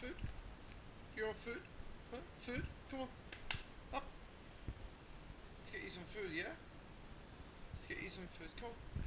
food? You want food? Huh? Food? Come on. Up. Let's get you some food, yeah? Let's get you some food. Come on.